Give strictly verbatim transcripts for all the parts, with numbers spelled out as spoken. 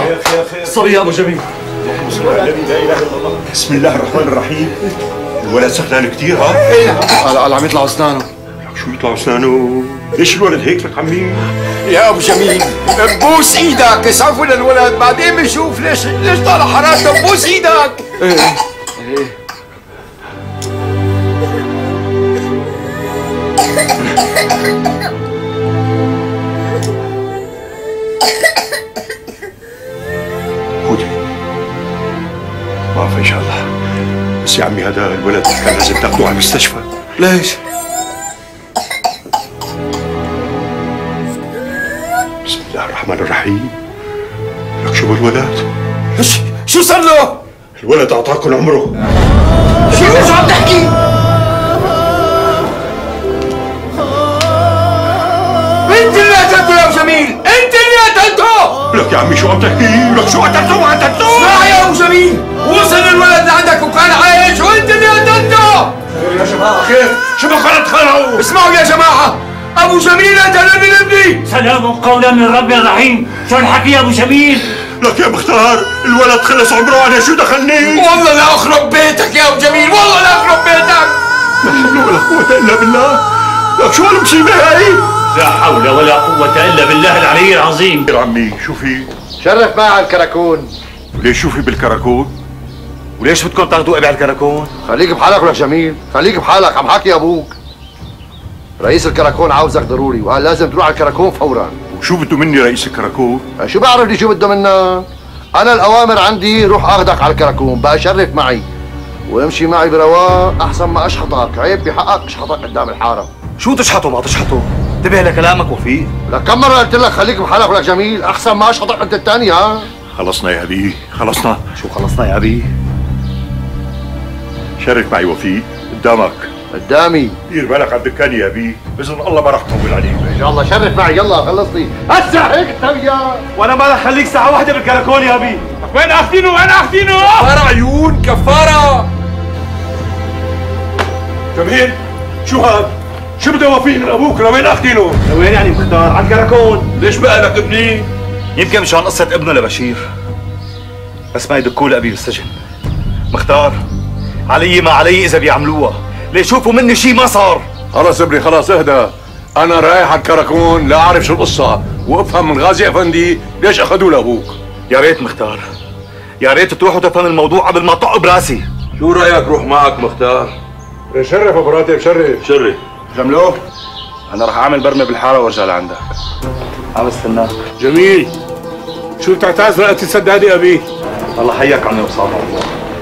خير خير خير. صبي يا ابو جميل. اللهم صل على النبي. لا اله الا الله. بسم الله الرحمن الرحيم. الولد سخنان كثير ها؟ ايه قال قال عم يطلعوا اسنانه. لك شو يطلعوا اسنانه؟ ليش الولد هيك لك عمي؟ يا ابو جميل بوس ايدك اسعفوا للولد بعدين بنشوف ليش ليش طالع حرارته. بوس ايدك. ايه ايه خذي وعفا ان شاء الله. بس يا عمي هذا الولد كان لازم تاخذوه على المستشفى. ليش؟ بسم الله الرحمن الرحيم. لك شو بالولد؟ شو صار له؟ الولد اعطاكم عمره. شو شو عم تحكي؟ انت اللي قتلته يا ابو جميل، انت اللي قتلته. لك يا عمي شو عم تحكي؟ لك شو قتلته وقتلته؟ اسمع يا ابو جميل، وصل الولد لعندك وكان عايش وانت اللي قتلته. يا جماعه كيف؟ شو ما خلت خلقه؟ اسمعوا يا جماعه، ابو جميل قتل ابن ابني. سلام قولا من رب رحيم. شو الحكي يا ابو جميل؟ لك يا مختار الولد خلص عمره، انا شو دخلني؟ والله لا اخرب بيتك يا ابو جميل، والله لا اخرب بيتك. لا حول ولا قوة الا بالله. لك شو هالمصيبة هاي؟ لا حول ولا قوة الا بالله العلي العظيم. يا عمي شو في؟ شرف معي على الكراكون. وليش شو في بالكراكون؟ وليش بدكم تاخذوا ابي على الكراكون؟ خليك بحالك ولا جميل، خليك بحالك، عم حكي ابوك. رئيس الكراكون عاوزك ضروري وقال لازم تروح على الكراكون فورا. وشو بده مني رئيس الكراكون؟ شو بعرف لي شو بده منك؟ انا الاوامر عندي، روح اخذك على الكراكون، بقى شرف معي وامشي معي برواق احسن ما اشحطك، عيب بحقك اشحطك قدام الحاره. شو تشحطوا ما تشحطوا؟ انتبه لكلامك وفيق. لك كم مره قلت لك خليك بحالك ولا جميل، احسن ما اشحطك انت الثاني. ها خلصنا يا ابي خلصنا. شو خلصنا يا ابي؟ شرف معي وفيق قدامك. قدامي. دير بالك على الدكان يا ابي، باذن الله ما راح تطول عليك. ان شاء الله شرف معي، يلا خلصني هسه هيك انت وياه. وانا ما رح خليك ساعة واحدة بالكراكون يا ابي. وين اخذينه وين اخذينه؟ كفاره عيون كفاره. جميل شو هاد؟ شو بده وفيق من ابوك؟ لوين اخذينه؟ لوين يعني مختار؟ على الكراكون. ليش بقى لك ابني؟ يمكن مشان قصة ابنه لبشير، بس ما يدكوا لأبي بالسجن. مختار علي ما علي إذا بيعملوها، ليشوفوا مني شيء ما صار. خلص ابني خلص اهدى، أنا رايح على الكراكون لا أعرف شو القصة، وأفهم من غازي أفندي ليش أخذوه لأبوك. يا ريت مختار، يا ريت تروحوا تفهم الموضوع قبل ما طق براسي. شو رأيك روح معك مختار؟ شرف أبو راتب شرف. شرف. جملوه أنا رح أعمل برمة بالحارة وأرجع لعندك. عم استناك. جميل شو بتعتاز رأيت السدادي أبي؟ الله حياك عمي وصابة الله.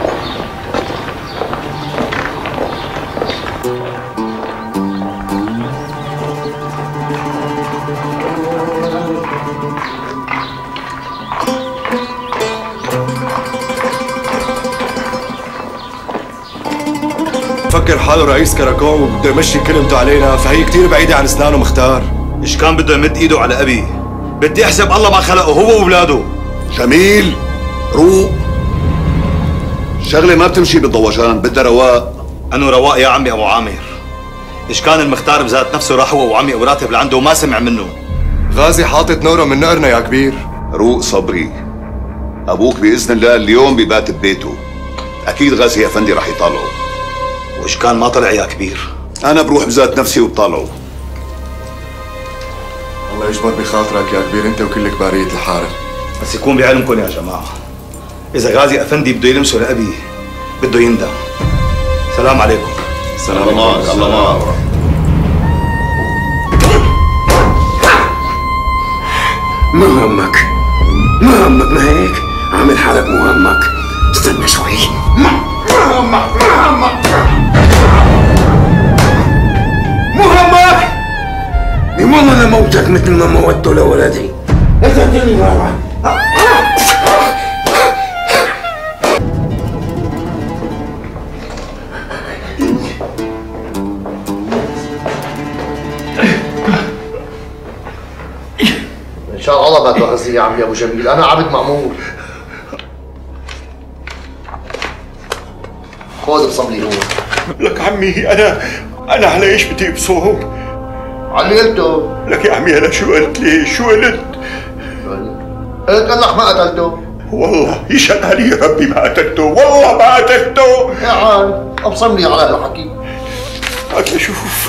فكر حاله رئيس كراكون وبده يمشي كلمته علينا، فهي كثير بعيدة عن اسنانه مختار. إيش كان بده يمد إيده على أبي؟ بدي أحسب الله ما خلقه هو وأولاده. جميل روق، شغلة ما بتمشي بالضوجان، بدها رواق. أنو رواق يا عمي أبو عامر؟ إيش كان المختار بذات نفسه راح هو وعمي أبو راتب لعنده وما سمع منه. غازي حاطط نوره من نقرنا يا كبير. روق صبري، أبوك بإذن الله اليوم ببات ببيته، أكيد غازي أفندي رح يطالعه. وإيش كان ما طلع يا كبير؟ أنا بروح بذات نفسي وبطالعه. الله يجبر بخاطرك يا كبير انت وكل كبارية الحارة. بس يكون بعلمكم يا جماعة، إذا غازي أفندي بده يلمسه لأبي بده يندم. سلام عليكم. سلام الله الله معك. ما همك ما همك ما هيك؟ عامل حالك مو همك. استنى شوي. ما ما همك ما همك مو همك. والله لموتك مثل ما موتته لولدي. قتلتني مرة. ان شاء الله ما تؤذي يا عمي ابو جميل، انا عبد مأمور. خذ ابصم لي هون. لك عمي انا انا على ايش بدي ابصم؟ على اللي قلته. لك يا عمي انا شو قلت لي؟ شو قلت؟ قلت لك ما قتلته. والله يشهد علي ربي ما قتلته، والله ما قتلته. يا عال ابصم لي على الحكي. هات لشوف.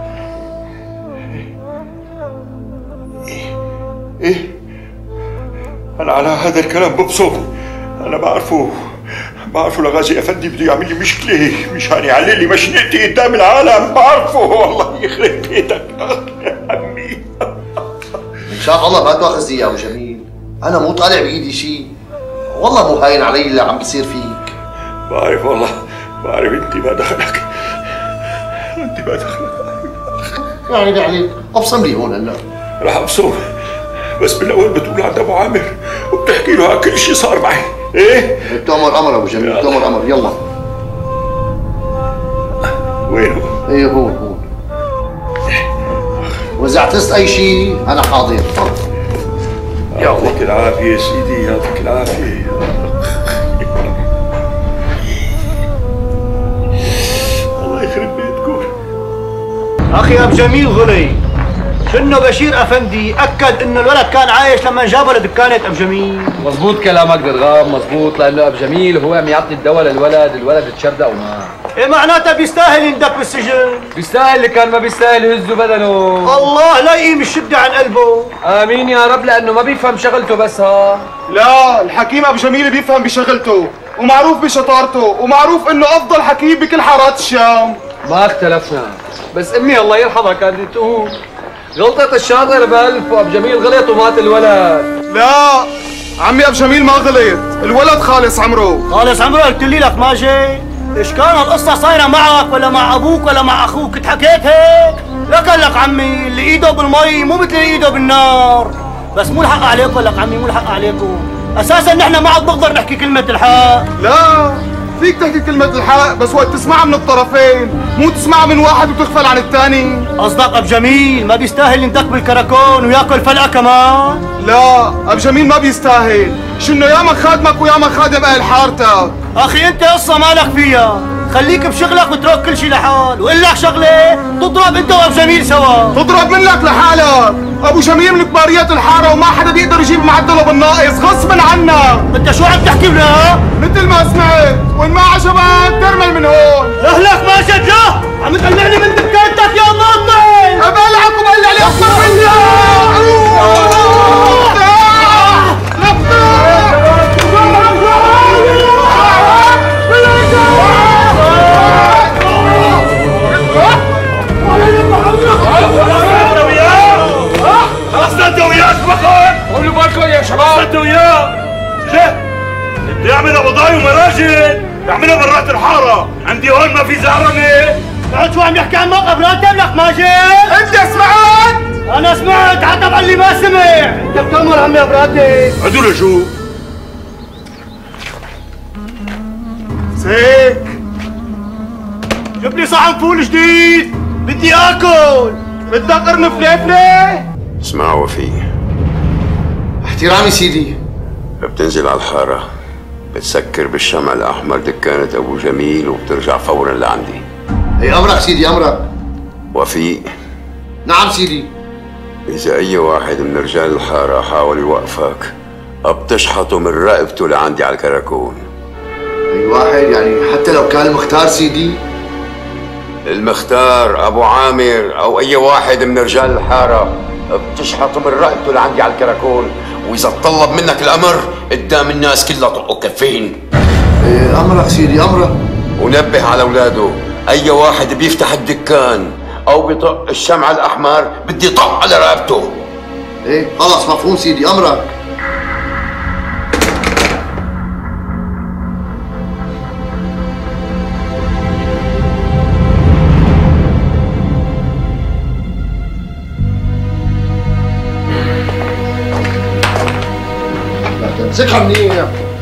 ايه انا على هذا الكلام ببصم. انا بعرفه بعرفه لغازي افندي بده يعمل لي مشكله مشان يعلي لي مشنقتي قدام العالم. بعرفه والله يخرب بيتك يا عمي. ان شاء الله ما تاخذني يا ابو جميل، انا مو طالع بايدي شيء، والله مو هاين علي اللي عم بيصير فيك. بعرف والله بعرف. انت ما دخلك انت ما دخلك يعني يعني ابصم لي هون هلا. رح ابصم، بس بالاول بتقول عند ابو عامر وبتحكي له على كل شيء صار معي. ايه بتأمر امر ابو جميل، بتأمر امر. يلا وين هو؟ ايه هون هون. واذا اعتزت اي شيء انا حاضر. يعطيك العافيه يا سيدي، يعطيك العافيه. الله يخرب بيتكم. اخي ابو جميل غلي، شنو بشير افندي اكد انه الولد كان عايش لما جابه لدكانه ابو جميل. مزبوط كلامك درغام، مزبوط، لانه ابو جميل هو عم يعطي الدواء للولد، الولد تشردق ومات. ايه معناتها بيستاهل يندك بالسجن؟ بيستاهل، اللي كان ما بيستاهل هزوا بدنه. الله لا يقيم الشده عن قلبه. امين يا رب، لانه ما بيفهم شغلته بس. ها لا، الحكيم ابو جميل بيفهم بشغلته ومعروف بشطارته ومعروف انه افضل حكيم بكل حارات الشام. ما اختلفنا، بس امي الله يرحمها كانت تقول غلطة الشاطر بألف، وابو جميل غلط ومات الولد. لا عمي ابو جميل ما غلط، الولد خالص عمره. خالص عمره قلت لي لك ما جاي؟ ايش كان القصة صايرة معك ولا مع ابوك ولا مع اخوك؟ كنت حكيت هيك؟ لك لك عمي اللي ايده بالمي مو مثل اللي ايده بالنار. بس مو الحق عليكم لك عمي، مو الحق عليكم. اساسا نحن معك بنقدر نحكي كلمة الحق. لا فيك تحكي كلمة الحق بس وقت تسمعها من الطرفين، مو تسمعها من واحد وتغفل عن الثاني. قصدك ابو جميل ما بيستاهل يندك بالكراكون وياكل فلقة كمان؟ لا ابو جميل ما بيستاهل، شنو ياما خادمك وياما خادم اهل حارتك. اخي انت قصة مالك فيها، خليك بشغلك وترك كل شيء لحال. وقل لك شغله، تضرب انت وابو جميل سوا. تضرب منك لحالك، ابو جميل من كباريات الحاره وما حدا بيقدر يجيب معدله بالناقص غصبا عنك. انت شو عم تحكي ولا؟ مثل ما سمعت، وان ما عجبك ترمل من هون. اهلك ما جد. لا عم تقلعني من دكانتك يا ناطق. ابلعك وبقلع لي اكثر مني. انت وياك فقط. قولوا بالكم يا شباب. انت وياه شه بده يعملها قضاي ومراجل، يعملها برات الحاره. عندي هون ما في زعرمه. بعد شو عم يحكي عن موقف راتب لك ماجد؟ انت سمعت؟ انا سمعت، حتى على اللي ما سمع. انت بتأمر عمي براتب. هدول شو؟ سيك جيب لي صحن فول جديد، بدي اكل. بدك قرن فليفله؟ اسمع وفي، احترامي سيدي. بتنزل على الحارة، بتسكر بالشمع الأحمر دكانة أبو جميل وبترجع فورا لعندي. اي أمرك سيدي أمرك. وفي نعم سيدي. إذا أي واحد من رجال الحارة حاول يوقفك بتشحطه من رقبته لعندي على الكراكون. أي واحد يعني حتى لو كان المختار سيدي؟ المختار أبو عامر أو أي واحد من رجال الحارة بتشحطه من رقبته لعندي على الكراكون، وإذا طلب منك الأمر قدام الناس كلها طقه كفين. إيه أمرك سيدي أمرك. ونبه على أولاده، أي واحد بيفتح الدكان أو بيطق الشمع الأحمر بدي طق على رقبته. إيه خلص مفهوم سيدي أمرك. امسكها منيح.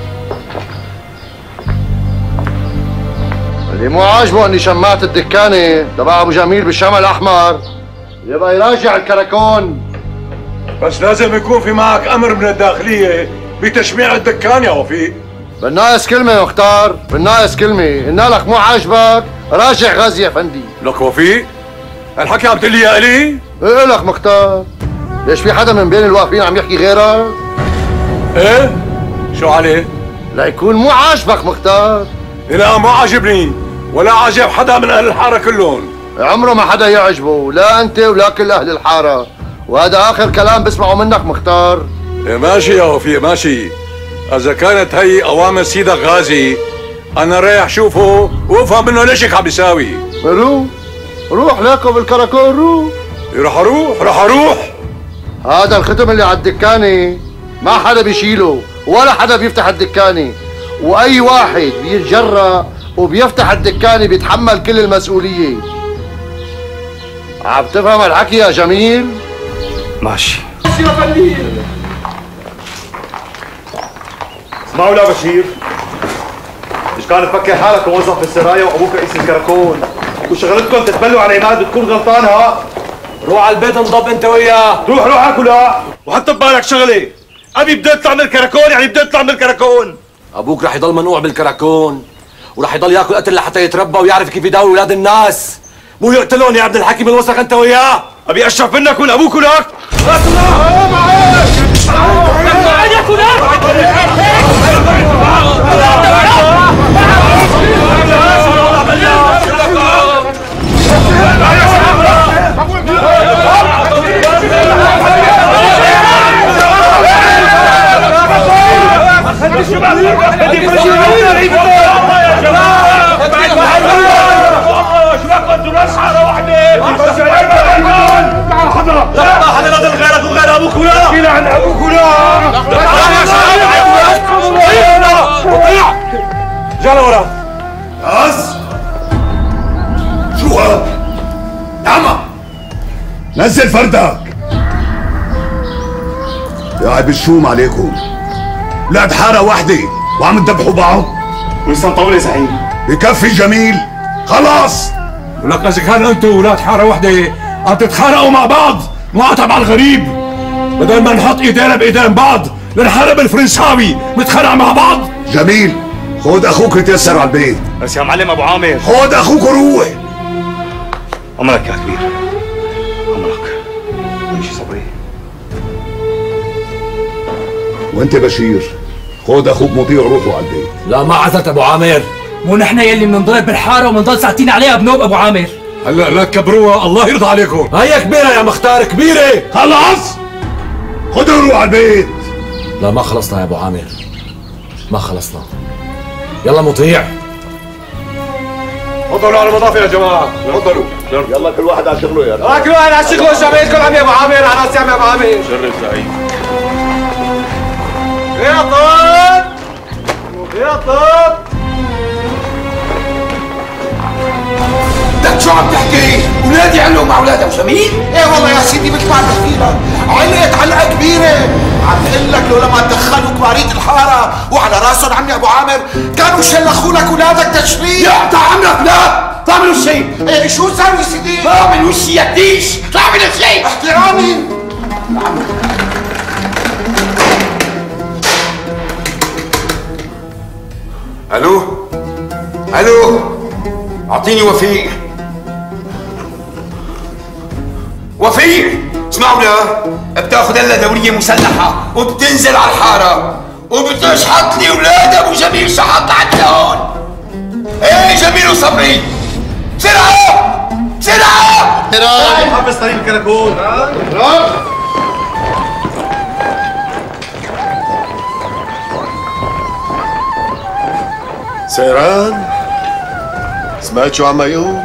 اللي مو عاجبه اني شمعت الدكانه تبع ابو جميل بالشمع الاحمر يبقى يراجع الكراكون. بس لازم يكون في معك امر من الداخليه بتشميع الدكان يا وفيق. بالناقص كلمه يا مختار، بالناقص كلمه. قلنا لك مو عاجبك راجع غازي يا فندي. لك وفيق الحكي عم تقول لي يا الي؟ ايه لك مختار، ليش في حدا من بين الواقفين عم يحكي غيرك؟ ايه؟ شو عليه؟ ليكون مو عاجبك مختار. لا ما عجبني ولا عجب حدا من اهل الحاره كلهم. عمره ما حدا يعجبه، لا انت ولا كل اهل الحاره، وهذا اخر كلام بسمعه منك مختار. إيه ماشي يا وفي ماشي، اذا كانت هي اوامر سيدك غازي انا رايح شوفه وافهم منه ليش هيك عم بيساوي. روح روح ليكو بالكراكون، روح. رح اروح رح اروح. هذا الختم اللي على الدكانه ما حدا بيشيله ولا حدا بيفتح الدكانه، واي واحد بيتجرأ وبيفتح الدكانه بيتحمل كل المسؤوليه. عم تفهم الحكي يا جميل؟ ماشي. ماشي يا فنديل. اسمعوا لا بشير، مش كان تفكر حالك موظف بالسرايا وابوك رئيس الكراكون وشغلتكم تتبلوا على عماد وتكون غلطان. ها روح على البيت انضب انت وياه. روح روح اكل. لا وحط ببالك شغله، ابي بده يطلع من الكراكون يعني بده يطلع من الكراكون. ابوك رح يضل منوع بالكراكون ورح يضل ياكل قتل لحتى يتربى ويعرف كيف يداوي اولاد الناس، مو يقتلون يا ابن الحكيم الوسخ انت وياه. ابي اشرف منك من ابوك ولك. جانا ورا. عز شو هاد؟ نعمة نزل فردك. يا عيب الشوم عليكم، ولاد حارة واحدة وعم تذبحوا بعض. ولسه مطول يا زعيم. بكفي جميل خلاص. ولك اذا كان انتم ولاد حاره وحده عم تتخانقوا مع بعض مع تبع الغريب، بدل ما نحط ايدينا بايدين بعض لنحارب الفرنساوي نتخانق مع بعض. جميل خود اخوك يتيسر على البيت. بس يا معلم ابو عامر خود اخوك وروح. امرك يا كبير، امرك. امشي صبري. وانت بشير خود اخوك مطيع وروحوا على البيت. لا ما عزت ابو عامر، مو نحن يلي بننضرب بالحاره وبنضل ساعتين عليها بنوب ابو عامر. هلا لا تكبروها الله يرضى عليكم. هي كبيره يا مختار كبيره. خلص خدوا روح على البيت. لا ما خلصنا يا ابو عامر، ما خلصنا. يلا مطيع تفضلوا على المضافه يا جماعه، تفضلوا. يلا كل واحد على شغله يا رجل. كل واحد على شغله. شبيتكم عم يا ابو عامر، على راسي عم يا ابو عامر. شر الزعيم. يا طب يا طب انت شو عم تحكي؟ ولادي علقوا مع اولاد ابو جميل؟ ايه والله يا سيدي مثل ما عم تحكي لك، علقت علقه كبيره. عم بقول لك لولا ما تدخلوا كباريت الحاره وعلى راسهم عمي ابو عامر كانوا شلخوا لك اولادك تشريح. يقطع عمرك لا تعملوا شيء. ايه شو سوي سيدي؟ ما اعمل وشي يا ديش، تعملوا شيء. احترامي. الو الو اعطيني وفيق. وفيق اسمعوا لا، بتاخذ هلا دوريه مسلحه وبتنزل على الحاره وبتشحط لي اولاد ابو جميل شحط عندهم. ايه جميل وصبري بسرعه بسرعه. سرعه حافظ طريق الكراكون. سيران سمعت شو عم يقول؟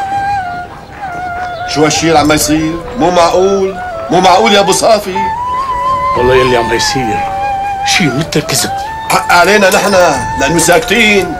شو هالشي اللي عم يصير؟ مو معقول، مو معقول يا ابو صافي. والله يلي عم يصير شيء مثل الكذب. حق علينا نحن لانه ساكتين.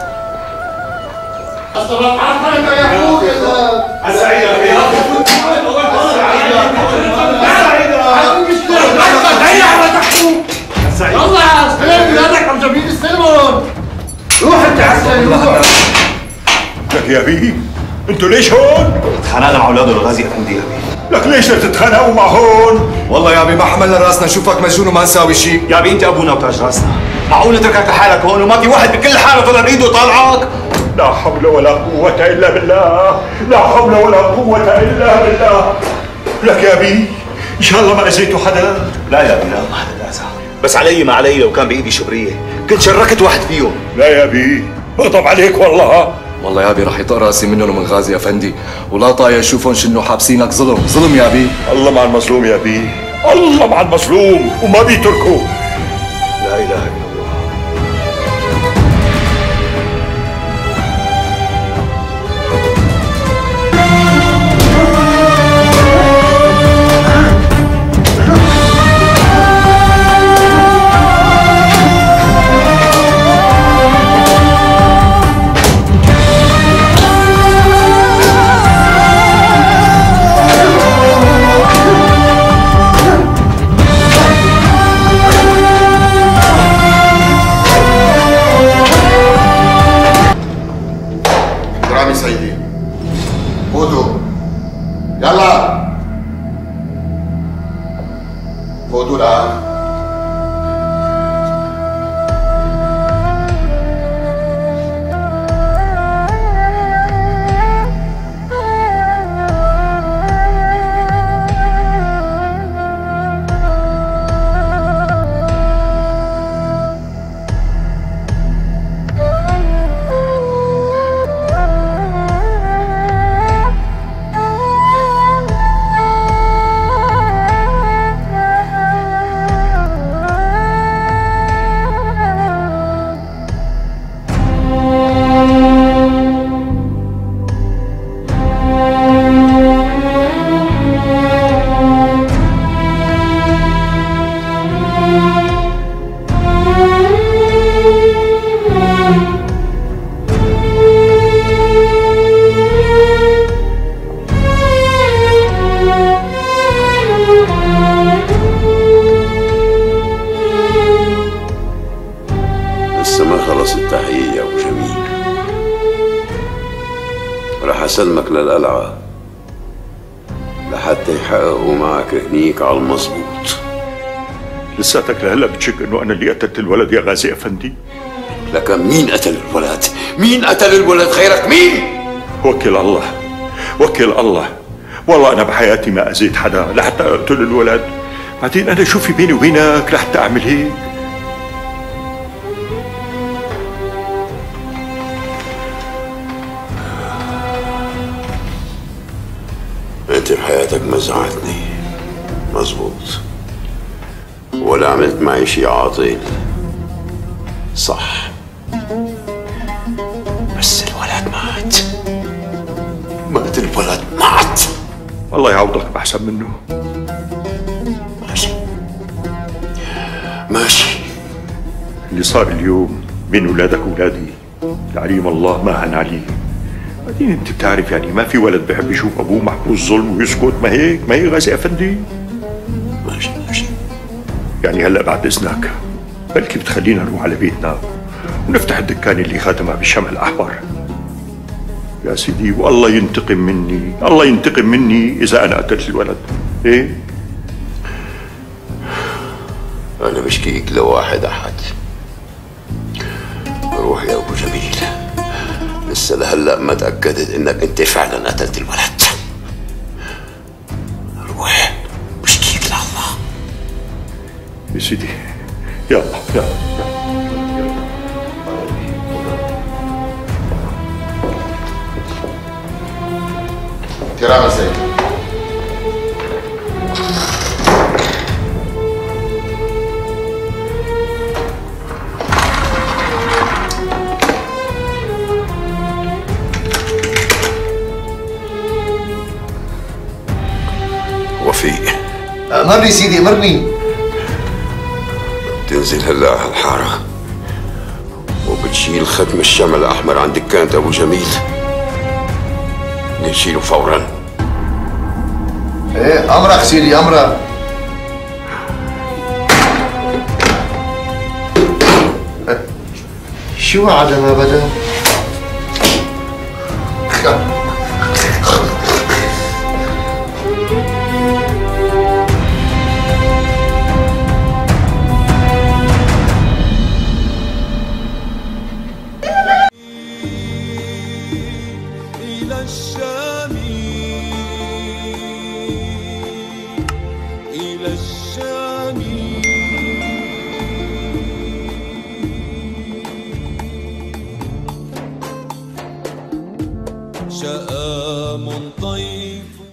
يلا استلم ولادك عم جميل استلمهم. روح انت عسكري روح. لك يا بيه انتوا ليش هون؟ اتخانقنا مع اولاده الغازي افندي يا بيه. لك ليش تتخانقوا مع هون؟ والله يا ابي ما حملنا راسنا نشوفك مجنون وما نساوي شيء. يا بيه انت ابونا وتاج راسنا، معقول نتركك لحالك هون وما في واحد بكل حاله طلع بايده طالعك؟ لا حول ولا قوة إلا بالله، لا حول ولا قوة إلا بالله. لك يا بيه إن شاء الله ما أذيتوا حدا. لا يا بيه لا ما حدا أذى، بس علي ما علي لو كان بايدي شبريه كنت شركت واحد فيهم. لا يا بي بغضب عليك والله. والله يا بي رح يطق راسي منهم ومن غازي افندي، ولا طايق اشوفهم شنو حابسينك. ظلم ظلم يا بي. الله مع المظلوم يا بي، الله مع المظلوم وما بيتركه. لا اله الا الله. يلا فوتوا الآن. سلمك للقلعة لحتى يحققوا معك هنيك على المظبوط. لساتك لهلا بتشك انه انا اللي قتلت الولد يا غازي افندي؟ لكن مين قتل الولد؟ مين قتل الولد غيرك؟ مين؟ وكل الله وكل الله. والله انا بحياتي ما اذيت حدا لحتى اقتل الولد. بعدين انا شو في بيني وبينك لحتى اعمل هيك؟ انت بحياتك مزعتني مزبوط، ولا عملت معي شي عاطل صح، بس الولد مات. مات الولد مات. الله يعوضك بأحسن منه. ماشي ماشي. اللي صار اليوم بين ولادك وولادي العليم الله ما هن عليه. بعدين انت بتعرف يعني ما في ولد بحب يشوف ابوه محبوس ظلم ويسكت. ما هيك ما هي غازي افندي؟ ماشي ماشي. يعني هلا بعد اذنك بلكي بتخلينا نروح على بيتنا ونفتح الدكان اللي خاتمها بالشمع الاحمر. يا سيدي والله ينتقم مني، الله ينتقم مني اذا انا قتلت الولد. ايه؟ انا بشكيك لواحد احد. روح يا ابو جميل، لسه لهلا ما تاكدت انك انت فعلا قتلت الولد. روح بشكيك لله. يا سيدي يلا يلا كرامة سيدي. وفي امرني سيدي امرني. بتنزل هلا على الحارة وبتشيل ختم الشمع الأحمر عند دكانة أبو جميل. نشيله فورا. ايه امرك سيدي امرك. شو على ما بدا؟ شآم طيف